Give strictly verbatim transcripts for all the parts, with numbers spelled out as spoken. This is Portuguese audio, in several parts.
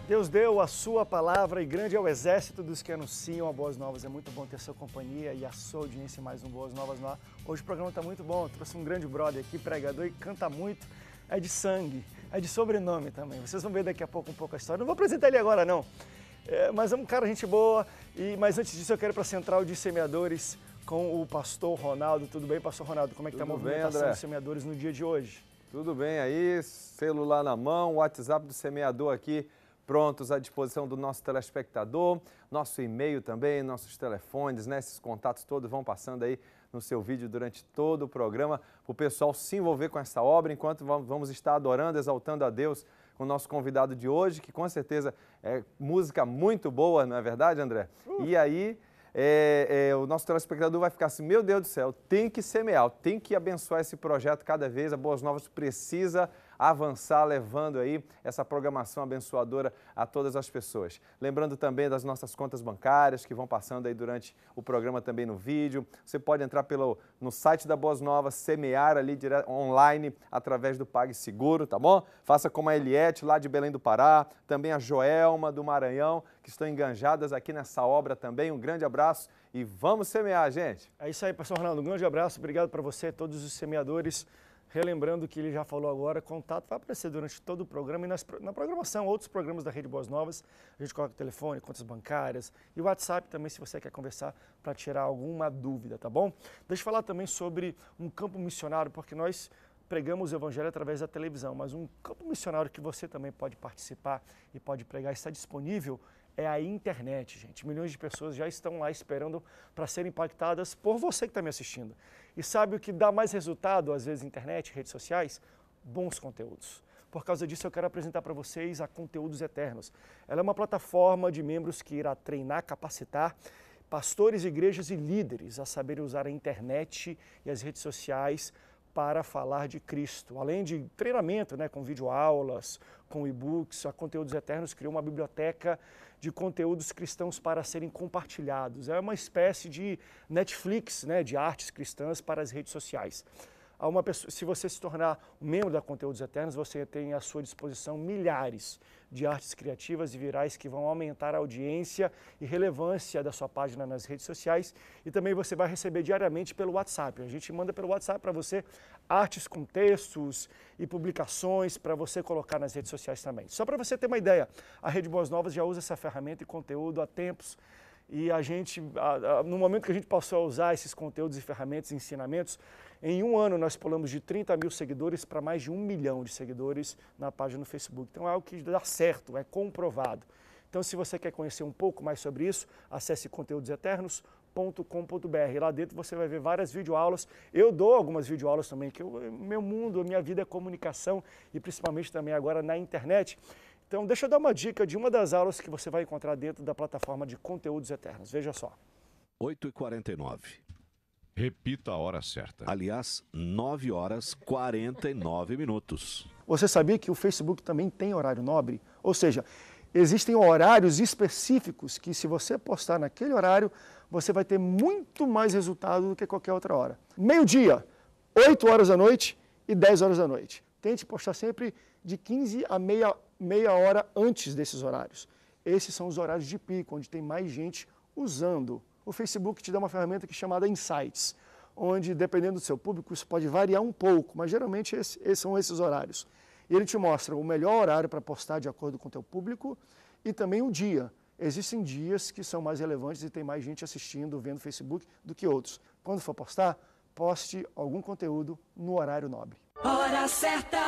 Deus deu a sua palavra e grande é o exército dos que anunciam a Boas Novas. É muito bom ter sua companhia e a sua audiência em mais um Boas Novas no ar. Hoje o programa está muito bom, eu trouxe um grande brother aqui, pregador e canta muito. É de sangue, é de sobrenome também. Vocês vão ver daqui a pouco um pouco a história. Não vou apresentar ele agora não, é, mas é um cara gente boa. E, mas antes disso eu quero ir para a Central de Semeadores com o pastor Ronaldo. Tudo bem, pastor Ronaldo? Como é que está a movimentação bem, dos semeadores no dia de hoje? Tudo bem aí, celular na mão, WhatsApp do semeador aqui, prontos à disposição do nosso telespectador, nosso e-mail também, nossos telefones, né? Esses contatos todos vão passando aí no seu vídeo durante todo o programa, para o pessoal se envolver com essa obra, enquanto vamos estar adorando, exaltando a Deus com o nosso convidado de hoje, que com certeza é música muito boa, não é verdade, André? Uh. E aí, é, é, o nosso telespectador vai ficar assim, meu Deus do céu, tem que semear, tem que abençoar esse projeto cada vez, a Boas Novas precisa avançar, levando aí essa programação abençoadora a todas as pessoas. Lembrando também das nossas contas bancárias que vão passando aí durante o programa também no vídeo. Você pode entrar pelo, no site da Boas Novas, semear ali direto, online através do PagSeguro, tá bom? Faça como a Eliette lá de Belém do Pará, também a Joelma do Maranhão, que estão enganjadas aqui nessa obra também. Um grande abraço e vamos semear, gente. É isso aí, pastor Ronaldo. Um grande abraço, obrigado para você, todos os semeadores. Relembrando que ele já falou agora, contato vai aparecer durante todo o programa e nas, na programação, outros programas da Rede Boas Novas. A gente coloca o telefone, contas bancárias e o WhatsApp também, se você quer conversar para tirar alguma dúvida, tá bom? Deixa eu falar também sobre um campo missionário, porque nós pregamos o evangelho através da televisão, mas um campo missionário que você também pode participar e pode pregar, está disponível, é a internet, gente. Milhões de pessoas já estão lá esperando para serem impactadas por você que está me assistindo. E sabe o que dá mais resultado, às vezes, internet, redes sociais? Bons conteúdos. Por causa disso, eu quero apresentar para vocês a Conteúdos Eternos. Ela é uma plataforma de membros que irá treinar, capacitar pastores, igrejas e líderes a saberem usar a internet e as redes sociais para falar de Cristo. Além de treinamento, né, com videoaulas, com e-books, a Conteúdos Eternos criou uma biblioteca de conteúdos cristãos para serem compartilhados. É uma espécie de Netflix, né, de artes cristãs para as redes sociais. Há uma pessoa, se você se tornar um membro da Conteúdos Eternos, você tem à sua disposição milhares de artes criativas e virais que vão aumentar a audiência e relevância da sua página nas redes sociais. E também você vai receber diariamente pelo WhatsApp. A gente manda pelo WhatsApp para você artes com textos e publicações para você colocar nas redes sociais também. Só para você ter uma ideia, a Rede Boas Novas já usa essa ferramenta e conteúdo há tempos. E a gente, no momento que a gente passou a usar esses conteúdos e ferramentas e ensinamentos, em um ano nós pulamos de trinta mil seguidores para mais de um milhão de seguidores na página no Facebook. Então é algo que dá certo, é comprovado. Então se você quer conhecer um pouco mais sobre isso, acesse conteúdos eternos ponto com ponto br. Lá dentro você vai ver várias videoaulas. Eu dou algumas videoaulas também, que eu, meu mundo, a minha vida é comunicação e principalmente também agora na internet. Então, deixa eu dar uma dica de uma das aulas que você vai encontrar dentro da plataforma de Conteúdos Eternos. Veja só. oito e quarenta e nove. Repita a hora certa. Aliás, nove horas e quarenta e nove minutos. Você sabia que o Facebook também tem horário nobre? Ou seja, existem horários específicos que, se você postar naquele horário, você vai ter muito mais resultado do que qualquer outra hora. Meio-dia, oito horas da noite e dez horas da noite. Tente postar sempre de quinze a meia, meia hora antes desses horários. Esses são os horários de pico, onde tem mais gente usando. O Facebook te dá uma ferramenta que é chamada Insights, onde, dependendo do seu público, isso pode variar um pouco, mas geralmente esse, esses são esses horários. E ele te mostra o melhor horário para postar de acordo com o teu público e também o dia. Existem dias que são mais relevantes e tem mais gente assistindo, vendo Facebook do que outros. Quando for postar, poste algum conteúdo no horário nobre. Hora certa!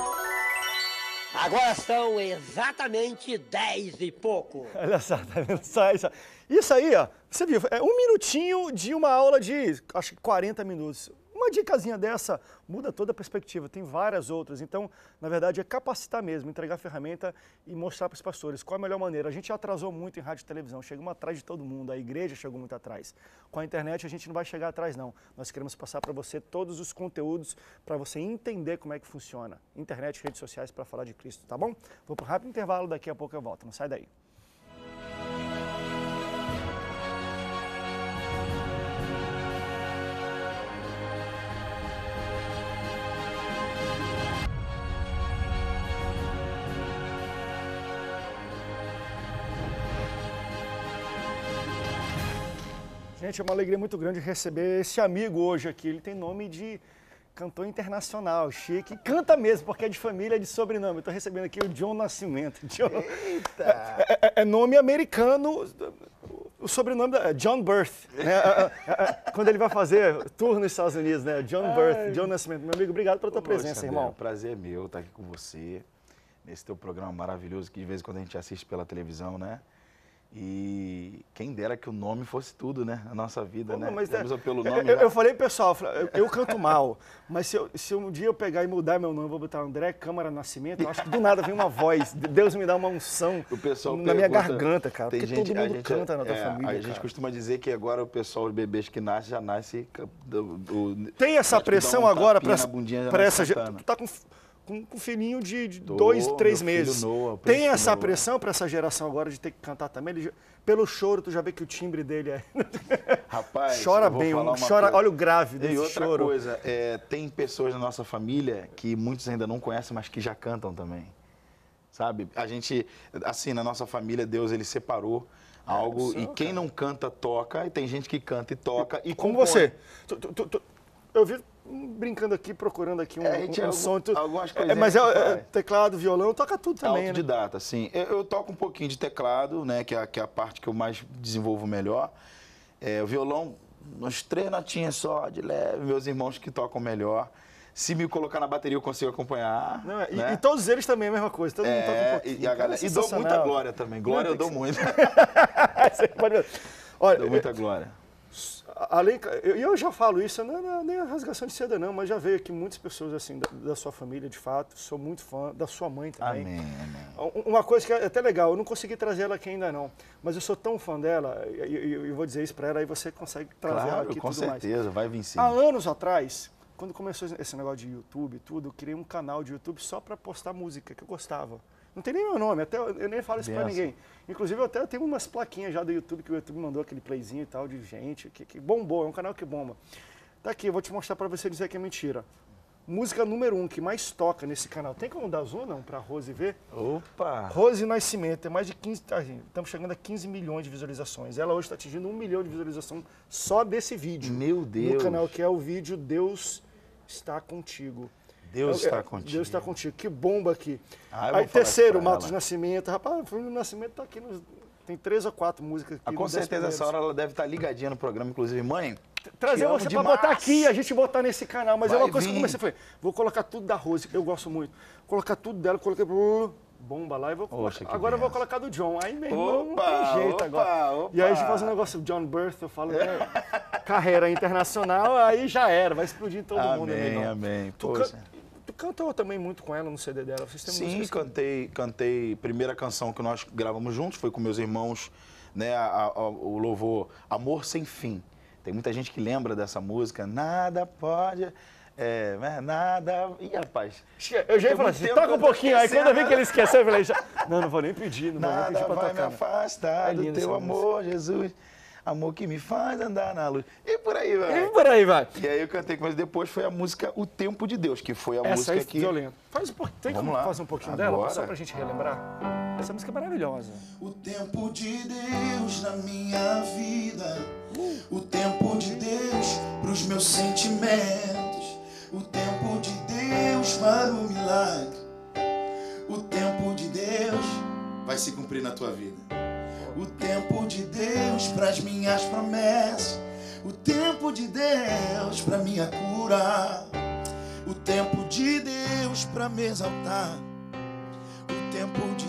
Agora são exatamente dez e pouco. Olha só, tá vendo só isso? Isso aí, ó, você viu, é um minutinho de uma aula de, acho que quarenta minutos. Uma dicasinha dessa muda toda a perspectiva, tem várias outras. Então, na verdade, é capacitar mesmo, entregar a ferramenta e mostrar para os pastores qual é a melhor maneira. A gente atrasou muito em rádio e televisão, chegamos atrás de todo mundo, a igreja chegou muito atrás. Com a internet a gente não vai chegar atrás não, nós queremos passar para você todos os conteúdos para você entender como é que funciona. Internet, redes sociais para falar de Cristo, tá bom? Vou para um rápido intervalo, daqui a pouco eu volto, não sai daí. Gente, é uma alegria muito grande receber esse amigo hoje aqui. Ele tem nome de cantor internacional, chique. Canta mesmo, porque é de família, é de sobrenome. Eu estou recebendo aqui o John Nascimento. John... Eita! É, é, é nome americano, o sobrenome é John Birth. Né? Quando ele vai fazer tour nos Estados Unidos, né? John Birth, Ai. John Nascimento. Meu amigo, obrigado pela tua Poxa, presença, irmão. É um prazer meu estar aqui com você, nesse teu programa maravilhoso que de vez em quando a gente assiste pela televisão, né? E quem dera que o nome fosse tudo, né? A nossa vida, Pô, né? Mas é, pelo nome, eu, já... eu falei, pessoal, eu, eu canto mal, mas se, eu, se um dia eu pegar e mudar meu nome, vou botar André Câmara Nascimento, eu acho que do nada vem uma voz, Deus me dá uma unção o pessoal na minha pergunta, garganta, cara, tem porque gente, todo mundo gente, canta na tua é, família, A gente cara. costuma dizer que agora o pessoal, os bebês que nascem, já nasce... Do, do, tem essa pressão um agora para essa... Cantando. Tu tá com... Com um filhinho de, de Tô, dois, três meses. Noah, tem essa Noah. pressão para essa geração agora de ter que cantar também? Ele, pelo choro, tu já vê que o timbre dele é... Rapaz, chora bem, um, chora, olha o grave desse e outra choro. coisa, é, tem pessoas na nossa família que muitos ainda não conhecem, mas que já cantam também. Sabe? A gente, assim, na nossa família, Deus, ele separou algo é, e quem cara. não canta, toca. E tem gente que canta e toca e, e Como compõe. você. Tu, tu, tu, tu, eu vi... brincando aqui, procurando aqui um, é, um, um algum, som. Tu, algumas coisas. É, mas é, é, teclado, violão, toca tudo também, autodidata, né? Sim. Eu, eu toco um pouquinho de teclado, né? Que é, que é a parte que eu mais desenvolvo melhor. É, o violão, umas três notinhas só, de leve. Meus irmãos que tocam melhor. Se me colocar na bateria, eu consigo acompanhar. Não, e, né? e todos eles também a mesma coisa. Todo é, mundo toca um pouquinho. E, a galera, e dou muita glória também. Glória eu dou muito. Você pode ver. Olha, dou muita glória. Além, eu, eu já falo isso, não, não, nem a rasgação de seda não, mas já veio aqui muitas pessoas assim da, da sua família, de fato, sou muito fã, da sua mãe também. Amém, amém. Uma coisa que é até legal, eu não consegui trazer ela aqui ainda não, mas eu sou tão fã dela, e eu, eu vou dizer isso para ela, aí você consegue trazer claro, ela aqui com tudo certeza, mais. vai vir sim. Há anos atrás, quando começou esse negócio de YouTube e tudo, eu criei um canal de YouTube só para postar música que eu gostava. Não tem nem meu nome, até eu nem falo isso para ninguém. Inclusive, eu até tenho umas plaquinhas já do YouTube, que o YouTube mandou aquele playzinho e tal, de gente, que, que bombou, é um canal que bomba. Tá aqui, eu vou te mostrar para você dizer que é mentira. Música número um, que mais toca nesse canal. Tem como dar zoom, não, pra Rose ver? Opa! Rose Nascimento, tem mais de quinze, tá, estamos chegando a quinze milhões de visualizações. Ela hoje está atingindo um milhão de visualizações só desse vídeo. Meu Deus! No canal, que é o vídeo Deus Está Contigo. Deus está contigo. Deus está contigo. Que bomba aqui. Ah, aí terceiro, Matos Nascimento. Rapaz, o Filho do Nascimento está aqui. Nos, tem três ou quatro músicas aqui. Ah, com certeza essa hora ela deve estar ligadinha no programa, inclusive. Mãe, trazer você para botar aqui, a gente botar nesse canal. Mas Vai é uma coisa vir. que eu comecei a falar. Vou colocar tudo da Rose, que eu gosto muito. Colocar tudo dela, coloquei... Bomba lá e vou colocar. Oxa, agora eu vou colocar do John. Aí, meu irmão, não tem jeito opa, agora. Opa. E aí a gente faz um negócio, John Birth, eu falo, né, carreira internacional, aí já era, vai explodir em todo amém, mundo. Amém, amém. Tu, can, tu cantou também muito com ela no C D dela? Vocês têm Sim, cantei, cantei. Primeira canção que nós gravamos juntos foi com meus irmãos, né, a, a, o louvor Amor Sem Fim. Tem muita gente que lembra dessa música. Nada pode... É, nada... Ih, rapaz... Eu já ia falar assim, toca um pouquinho. Aí quando eu vi que ele esqueceu, eu falei, já... não, não vou nem pedir, não nada vou nem pedir pra vai tocar. me afastar do teu amor, música. Jesus. Amor que me faz andar na luz. E por aí vai. E por aí vai. E aí eu cantei com eles. Depois foi a música O Tempo de Deus, que foi a Essa música aí, que... violento. Faz um pouquinho. Tem Vamos como lá. fazer um pouquinho Agora. dela? Só pra gente relembrar. Essa música é maravilhosa. O tempo de Deus na minha vida. O tempo de Deus pros meus sentimentos. O tempo de Deus para o milagre. O tempo de Deus vai se cumprir na tua vida. O tempo de Deus para as minhas promessas. O tempo de Deus para minha cura. O tempo de Deus para me exaltar. O tempo de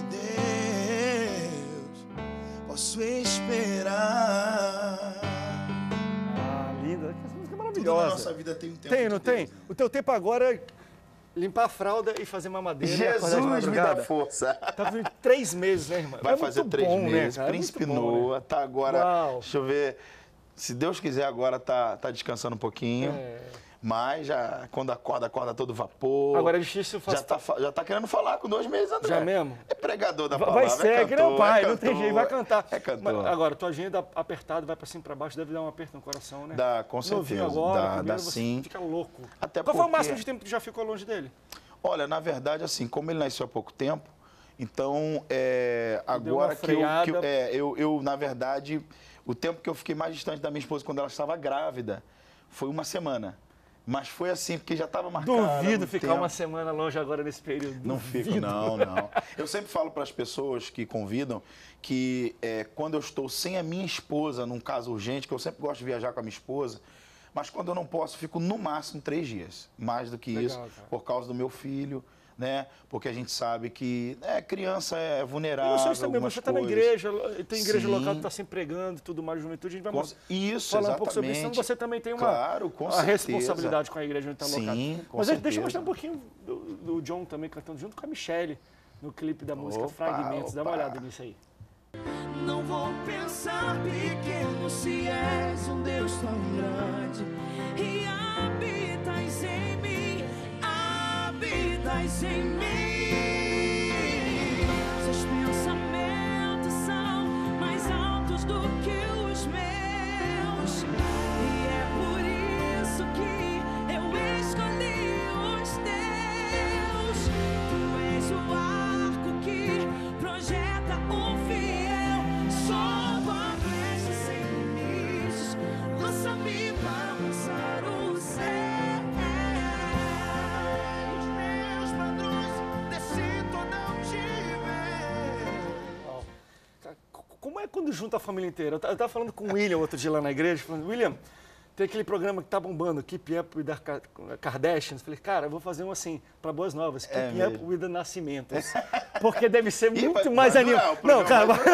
Deus posso esperar. Ah, linda. Essa música é Tudo maravilhosa. na nossa vida tem um tempo. Tem, de não Deus, tem? né? O teu tempo agora é limpar a fralda e fazer mamadeira. e acordar de Jesus me madrugada. dá força. Tá fazendo três meses, né, irmã? Vai é fazer muito três bom, meses. Né, cara? Príncipe é muito bom, Noah, né? tá agora... Uau. Deixa eu ver... Se Deus quiser, agora tá, tá descansando um pouquinho. É. Mas já, quando acorda, acorda todo vapor. Agora é difícil fazer. Já tá, fa- já tá querendo falar com dois meses, André. Já mesmo? É pregador da Vai palavra. ser, é que nem o cantor, pai, é não tem cantor, jeito, vai cantar. É cantor. Mas, agora, tua agenda apertada, vai pra cima e pra baixo, deve dar um aperto no coração, né? Dá, com certeza. Novinho agora, Dá, primeiro dá você sim. fica louco. Até Qual foi o porque- máximo de tempo que tu já ficou longe dele? Olha, na verdade, assim, como ele nasceu há pouco tempo, Então, é, agora que, eu, que eu, é, eu, eu, na verdade, o tempo que eu fiquei mais distante da minha esposa quando ela estava grávida foi uma semana. Mas foi assim, porque já estava marcado. Duvido ficar tempo. uma semana longe agora nesse período. Duvido. Não fico, não, não. Eu sempre falo para as pessoas que convidam que é, quando eu estou sem a minha esposa, num caso urgente, que eu sempre gosto de viajar com a minha esposa, mas quando eu não posso, fico no máximo três dias. Mais do que Legal, isso, cara. Por causa do meu filho. Né? Porque a gente sabe que é, criança é vulnerável. E vocês também, você está na igreja, tem igreja Sim. local que está sempre pregando, tudo mais, juventude, a gente vai com, isso, falar exatamente. um pouco sobre isso, então você também tem uma, claro, com uma responsabilidade com a igreja onde está locado. Sim, com Mas certeza. Deixa eu mostrar um pouquinho do, do John também cantando junto com a Michelle no clipe da música opa, Fragmentos. opa. Dá uma olhada nisso aí. Não vou pensar pequeno se és um Deus tão grande e habitas em mim, habitas em mim. Seus pensamentos são mais altos do que os meus e é por isso que eu escolhi os teus. Tu és o arco que projeta o fiel. Só tua flecha sem limites, lança-me para alcançar o céu. Como é quando junta a família inteira? Eu estava falando com o William outro dia lá na igreja, falando, William, tem aquele programa que tá bombando, Keep Up with the Kardashians. Falei, cara, eu vou fazer um assim, para Boas Novas, Keep é Up with the Nascimentos. Porque deve ser muito mais animado. Não, cara, vai,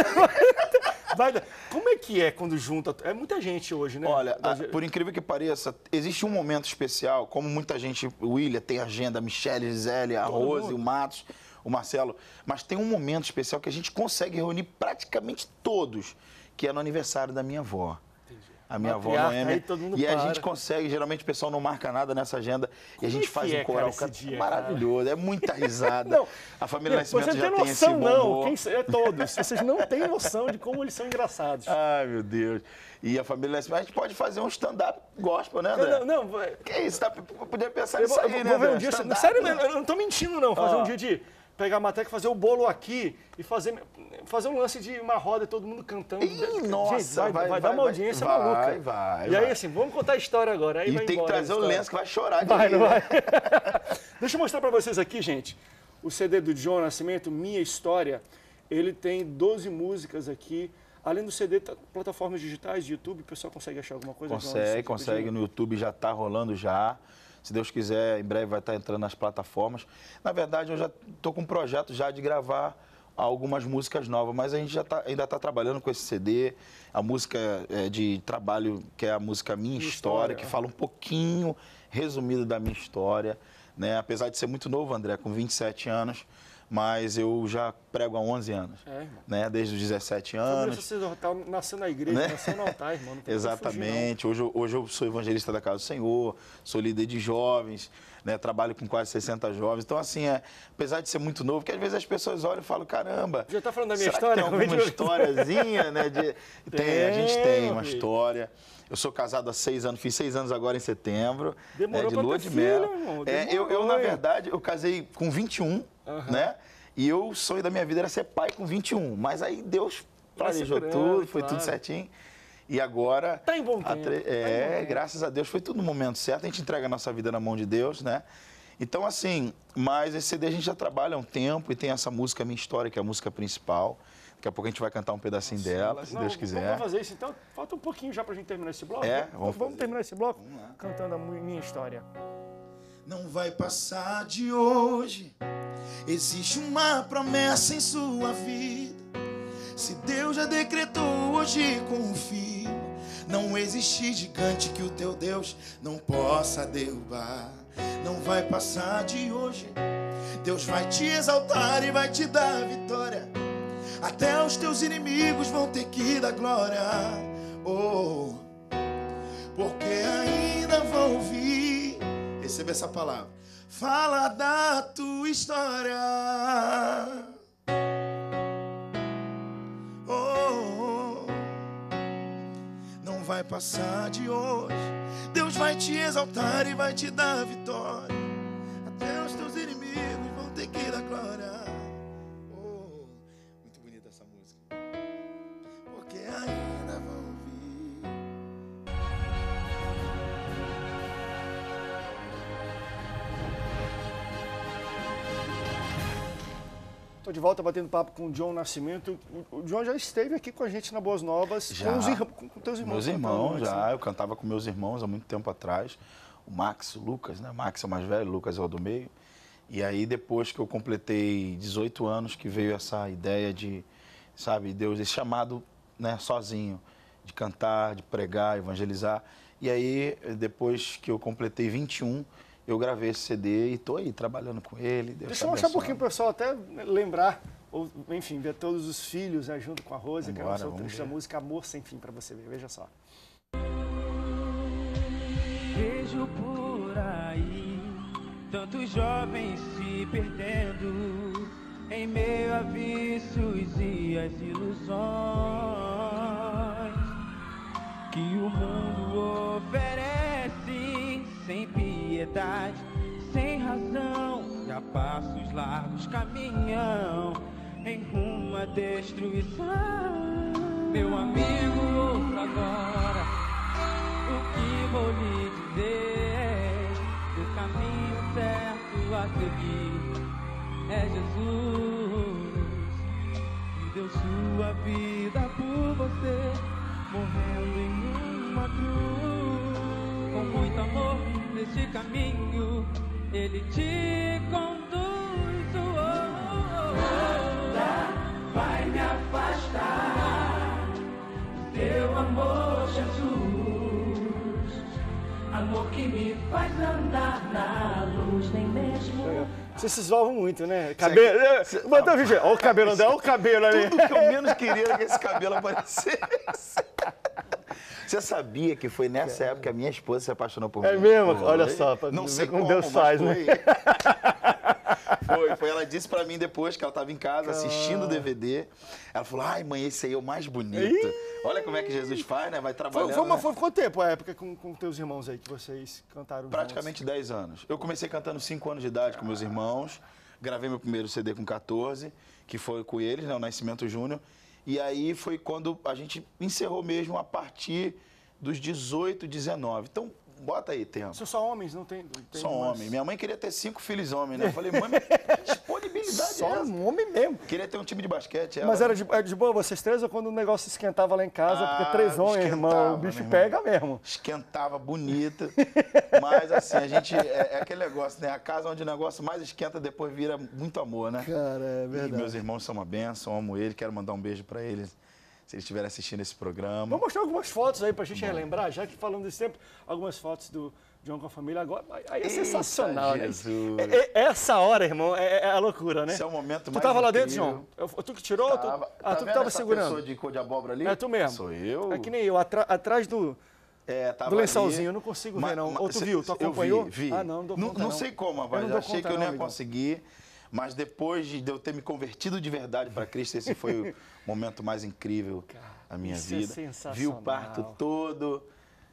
vai, como é que é quando junta? É muita gente hoje, né? Olha, a, por incrível que pareça, existe um momento especial, como muita gente, o William tem agenda, a Michelle, a Gisele, a Rose, o Matos, o Marcelo, mas tem um momento especial que a gente consegue reunir praticamente todos, que é no aniversário da minha avó. Entendi. A minha avó Noêmia. E para. A gente consegue, geralmente o pessoal não marca nada nessa agenda, Como e a gente é faz um é, coral. Cara, dia, maravilhoso, cara? É muita risada. Não, a família Nascimento você já tem tem esse noção, bombom. não, quem, é todos. Vocês não têm noção de como eles são engraçados. Ai, meu Deus. E a família Nascimento, a gente pode fazer um stand-up gospel, né, André? Não, não. não que isso? Tá, podia pensar eu nisso vou, aí, eu né, vou ver um André? dia, sério, eu não tô mentindo, não. Fazer ah. um dia de pegar a matéria, fazer o bolo aqui e fazer, fazer um lance de uma roda e todo mundo cantando. Ih, nossa, gente, vai, vai, vai, vai dar uma vai, audiência vai, maluca. Vai, vai. E aí, assim, vamos contar a história agora. Aí e vai tem que trazer o lenço que vai chorar de Vai, rir, não né? vai? Deixa eu mostrar pra vocês aqui, gente. O C D do John Nascimento, Minha História, ele tem doze músicas aqui. Além do C D, tá, plataformas digitais, YouTube, o pessoal consegue achar alguma coisa? Consegue, consegue. No YouTube já está rolando já. Se Deus quiser, em breve vai estar entrando nas plataformas. Na verdade, eu já estou com um projeto já de gravar algumas músicas novas, mas a gente já tá, ainda está trabalhando com esse C D. A música é, de trabalho, que é a música Minha, minha História, história, que fala um pouquinho resumido da minha história. Né? Apesar de ser muito novo, André, com vinte e sete anos, mas eu já prego há onze anos, é, né? Desde os dezessete anos. Você nasceu na igreja, né? Nasceu no altar, irmão. Não tem Exatamente. Fugir, hoje, hoje eu sou evangelista da Casa do Senhor, sou líder de jovens, né? Trabalho com quase sessenta jovens. Então, assim, é, apesar de ser muito novo, que às vezes as pessoas olham e falam, caramba, já está falando da minha será história? Que tem alguma historiazinha, né? De... Tem, tem, a gente tem uma história. Eu sou casado há seis anos, fiz seis anos agora em setembro. Demorou é, de lua de mel. É, eu, eu, na verdade, eu casei com vinte e um, uhum. né? E eu, o sonho da minha vida era ser pai com vinte e um. Mas aí Deus planejou grande, tudo, foi claro. Tudo certinho. E agora... Tá em bom tempo. Tre... É, tá em bom graças tempo. a Deus, foi tudo no momento certo. A gente entrega a nossa vida na mão de Deus, né? Então, assim, mas esse C D a gente já trabalha há um tempo e tem essa música Minha História, que é a música principal. Daqui a pouco a gente vai cantar um pedacinho Nossa, dela, se não, Deus quiser. Vamos fazer isso, então. Falta um pouquinho já pra gente terminar esse bloco. É, vamos, vamos terminar esse bloco cantando a Minha História. Não vai passar de hoje. Existe uma promessa em sua vida. Se Deus já decretou, hoje confirma. Não existe gigante que o teu Deus não possa derrubar. Não vai passar de hoje. Deus vai te exaltar e vai te dar vitória. Até os teus inimigos vão ter que dar glória. Oh, porque ainda vão ouvir. Receba essa palavra. Fala da tua história. Oh, não vai passar de hoje. Deus vai te exaltar e vai te dar vitória. Até os teus inimigos vão ter que dar glória. Oh. Estou de volta batendo papo com o John Nascimento. O o John já esteve aqui com a gente na Boas Novas, Já. com, os irmãos, com, com teus irmãos. Meus cantando irmãos, antes, já. né? Eu cantava com meus irmãos há muito tempo atrás. O Max, o Lucas, né? Max é o mais velho, o Lucas é o do meio. E aí, depois que eu completei dezoito anos, que veio essa ideia de, sabe, Deus, esse chamado, né, sozinho, de cantar, de pregar, evangelizar. E aí, depois que eu completei vinte e um, eu gravei esse C D e tô aí trabalhando com ele. Deus Deixa tá eu mostrar um abençoando. pouquinho para o pessoal até lembrar, ou enfim, ver todos os filhos, né, junto com a Rose, que é a Vambora, nossa vamos outra ver. música Amor Sem Fim, para você ver. Veja só. Vejo por aí tantos jovens se perdendo em meio a vícios e as ilusões que o mundo oferece, sem piedade, sem razão, e a passos largos caminham em rumo à destruição. Meu amigo, ouça agora o que vou lhe dizer. O caminho certo a seguir é Jesus, que deu sua vida por você, morrendo em uma cruz. Com muito amor neste caminho ele te conduz. Oh, oh, oh. Nada vai me afastar do teu amor, Jesus. Amor que me faz andar na luz, nem mesmo. Vocês se esvalvam muito, né? Cabelo. Bota o vídeo. Olha o cabelo, André. Olha o cabelo ali. Tudo que eu menos queria era que esse cabelo aparecesse. Você sabia que foi nessa época que a minha esposa se apaixonou por mim? É mesmo? Foi. Olha só, pra Não ver sei como como, Deus mas faz, né? foi. Foi, foi. Ela disse pra mim depois que ela estava em casa assistindo o D V D. Ela falou, ai mãe, esse aí é o mais bonito. Olha como é que Jesus faz, né? Vai trabalhando. Foi, foi, uma, né? foi quanto tempo a época com, com teus irmãos aí que vocês cantaram juntos? Praticamente dez anos. Eu comecei cantando cinco anos de idade com meus irmãos. Gravei meu primeiro C D com quatorze, que foi com eles, né? O Nascimento Júnior. E aí foi quando a gente encerrou mesmo a partir dos dezoito, dezenove. Então, bota aí, tempo. São só homens, não tem... Não tem Só umas- homem. Minha mãe queria ter cinco filhos homens, né? Eu falei, mãe, mas que disponibilidade Só é essa? um homem mesmo. Queria ter um time de basquete. Ela, Mas era de, era de boa vocês três ou quando o negócio esquentava lá em casa? Ah, Porque três homens, irmão, esquentava, o bicho meu irmão. pega mesmo. Esquentava bonita. Mas assim, a gente. É, é aquele negócio, né? A casa onde o negócio mais esquenta depois vira muito amor, né? Cara, é E verdade. meus irmãos são uma bênção, amo eles, quero mandar um beijo pra eles, se eles estiverem assistindo esse programa. Vou mostrar algumas fotos aí pra gente relembrar, já que falando desse tempo, algumas fotos do John com a família agora. Aí é Eita, sensacional, né? Jesus. É- é- essa hora, irmão, é, é a loucura, né? Esse é o momento Tu mais tava lá dentro, incrível. João? Eu- Tu que tirou? Tu- Tava- ah, tá tu que vendo tava essa segurando? pessoa de cor de abóbora ali? É tu mesmo. Sou eu. É que nem eu, atra- atrás do, É, tava do lençolzinho, ali. eu não consigo Ma- ver, não. ma- Ou tu cê- viu? Tu eu acompanhou? Vi, vi. Ah, não, não dou conta, não. não. sei como, Eu rapaz. não Eu dou achei conta, que eu não não, ia amigão. conseguir. Mas depois de eu ter me convertido de verdade para Cristo, esse foi o momento mais incrível da minha isso é vida. sensacional. Vi o parto todo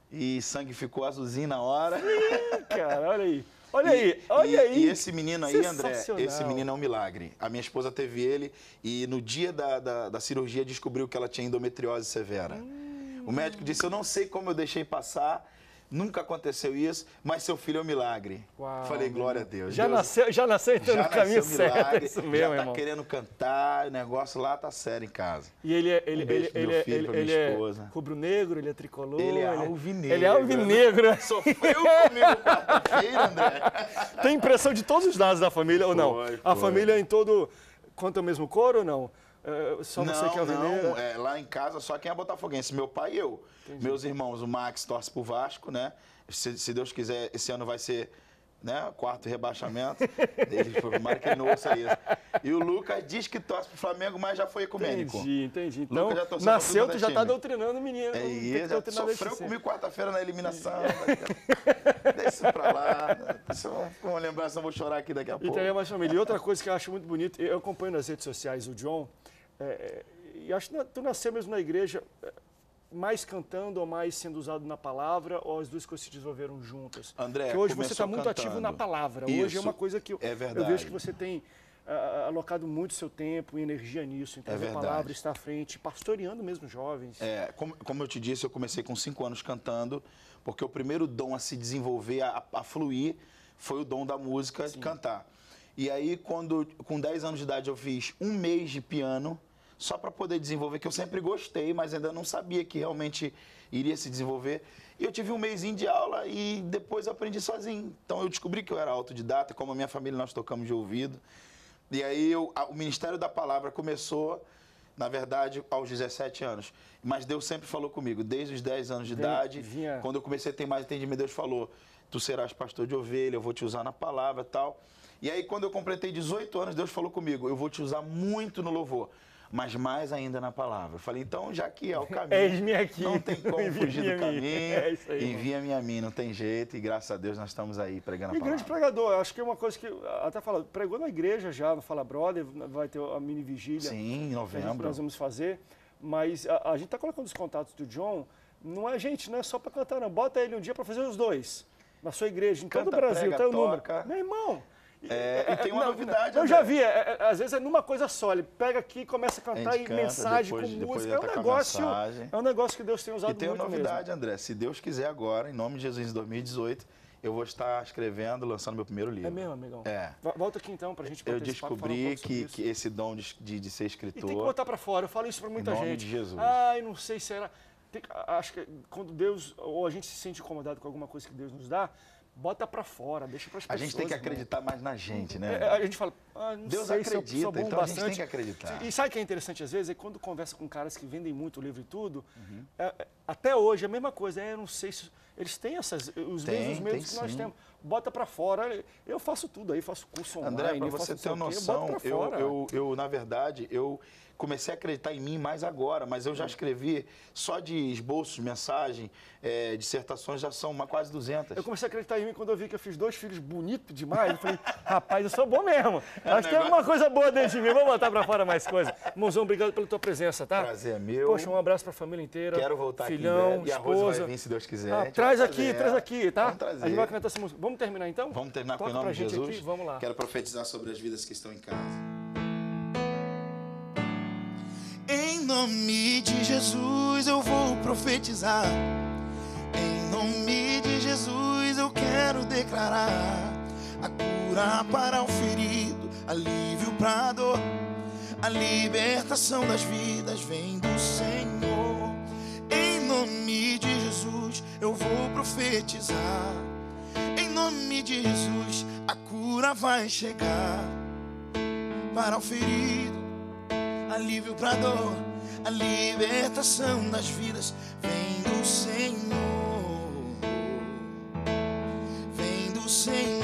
e sangue ficou azulzinho na hora. Cara, olha aí. Olha E- aí, olha e, aí. E esse menino aí, André, Sensacional. esse menino é um milagre. A minha esposa teve ele e no dia da, da, da cirurgia descobriu que ela tinha endometriose severa. Hum. O médico disse, eu não sei como eu deixei passar, nunca aconteceu isso, mas seu filho é um milagre. Uau, Falei, meu glória a irmão. Deus. Já Deus nasceu, já nasceu então já no caminho nasceu certo. milagre, É isso mesmo, já tá irmão. querendo cantar, o negócio lá tá sério em casa. E ele é, ele, Um beijo ele, pro ele, meu é- filho, ele, pra ele minha é esposa. rubro-negro, ele é tricolor. Ele é alvinegro. Ele é alvinegro. Sofreu comigo quarta-feira, André. Tem impressão de todos os lados da família ou não? Foi, A foi. família em todo... Conta o mesmo coro ou não? É, só você não, que é alvinegro? não, é, lá em casa só quem é botafoguense, meu pai e eu. Meus irmãos, o Max torce pro Vasco, né? Se, se Deus quiser, esse ano vai ser, né, quarto rebaixamento. Ele foi tomara que ele não ouça isso. E o Lucas diz que torce pro Flamengo, mas já foi ecumênico. Entendi, entendi. Então, Lucas já torceu pra nasceu, tudo tu da já tá time. doutrinando o menino. É Tem que isso, já doutrinar desde sofreu cedo. comigo quarta-feira na eliminação. Deixa isso pra lá. Isso é uma lembrança, eu vou chorar aqui daqui a pouco. Então é mais família. E outra coisa que eu acho muito bonito, eu acompanho nas redes sociais o John, é, é, e acho que na- tu nasceu mesmo na igreja, é, mais cantando ou mais sendo usado na palavra, ou as duas coisas se desenvolveram juntas? André, Porque hoje você começou está muito cantando. ativo na palavra. Hoje é Isso, uma coisa que eu, é eu verdade. vejo que você tem ah, alocado muito seu tempo e energia nisso, em trazer a verdade. palavra, estar à frente, pastoreando mesmo jovens. É, como, como eu te disse, eu comecei com cinco anos cantando, porque o primeiro dom a se desenvolver, a, a fluir, foi o dom da música, de cantar. E aí, quando, com dez anos de idade, eu fiz um mês de piano, só para poder desenvolver, que eu sempre gostei, mas ainda não sabia que realmente iria se desenvolver. E eu tive um mêsinho de aula e depois eu aprendi sozinho. Então, eu descobri que eu era autodidata, como a minha família, nós tocamos de ouvido. E aí, eu, a, o Ministério da Palavra começou, na verdade, aos dezessete anos. Mas Deus sempre falou comigo, desde os dez anos de Vinha, idade. vinha. Quando eu comecei a ter mais entendimento, Deus falou, tu serás pastor de ovelha, eu vou te usar na palavra e tal. E aí, quando eu completei dezoito anos, Deus falou comigo, eu vou te usar muito no louvor, mas mais ainda na palavra. Eu falei, então, já que é o caminho, Eis-me aqui. não tem como fugir do caminho, É isso aí, envia-me a mim, não tem jeito, e graças a Deus nós estamos aí pregando a E palavra. grande pregador, acho que é uma coisa que, até fala, pregou na igreja já, no Fala Brother, vai ter a mini vigília. Sim, em que novembro. nós vamos fazer, mas a, a gente está colocando os contatos do John, não é, gente, não é só para cantar, não, bota ele um dia para fazer os dois, na sua igreja, em todo Canta, o Brasil, prega, tem o número. toca. Meu irmão... É, e tem uma não, novidade, Eu André. já vi, é, é, às vezes é numa coisa só, ele pega aqui, começa a cantar A gente e canta, mensagem depois- com depois música, é um entra com a negócio, mensagem. é um negócio que Deus tem usado E tem muito uma novidade, mesmo. André, se Deus quiser agora, em nome de Jesus, em dois mil e dezoito, eu vou estar escrevendo, lançando meu primeiro livro. É mesmo, amigão? É. Vo- Volta aqui então pra gente Eu bater esse papo, falar um descobri pouco sobre que, isso. que esse dom de, de, de ser E tem que escritor... botar pra fora, eu falo isso pra muita Em nome gente. de Jesus. Ai, não sei se era... Tem que- acho que quando Deus, ou a gente se sente incomodado com alguma coisa que Deus nos dá, bota pra fora, deixa pras A pessoas. gente tem que irmão. acreditar mais na gente, né? É, a gente fala, ah, não Deus sei se eu acredita, sou bom então a gente bastante. tem que acreditar. E sabe o que é interessante às vezes? É quando conversa com caras que vendem muito livro e tudo, Uhum. é, é, até hoje é a mesma coisa, é, eu não sei se... Eles têm essas, os Tem, mesmos medos tem que nós sim. temos. Bota pra fora, eu faço tudo aí, faço curso online, André, para eu faço você não sei ter uma o quê, eu noção, boto pra eu, fora. eu, eu, na verdade, eu comecei a acreditar em mim mais agora, mas eu já escrevi só de esboços, mensagem, é, dissertações, já são uma, quase duzentas. Eu comecei a acreditar em mim quando eu vi que eu fiz dois filhos bonitos demais. Eu falei, rapaz, eu sou bom mesmo. É, Acho que tem alguma coisa boa dentro de mim. Vou botar pra fora mais coisas. Irmãozão, obrigado pela tua presença, tá? Prazer é meu. Poxa, um abraço pra família inteira. Quero voltar filhão, aqui em breve. E a esposa. Rose vai vir, se Deus quiser. Ah, A gente traz vai aqui, trazer traz ela. aqui, tá? Vamos trazer. A gente vai cantar essa música. Vamos terminar então? Vamos terminar com Toca o nome pra de gente Jesus. aqui, vamos lá. Quero profetizar sobre as vidas que estão em casa. Em nome de Jesus eu vou profetizar. Em nome de Jesus eu quero declarar a cura para o ferido, alívio para a dor. A libertação das vidas vem do Senhor. Em nome de Jesus eu vou profetizar. Em nome de Jesus a cura vai chegar para o ferido, alívio para a dor. A libertação das vidas vem do Senhor. Vem do Senhor.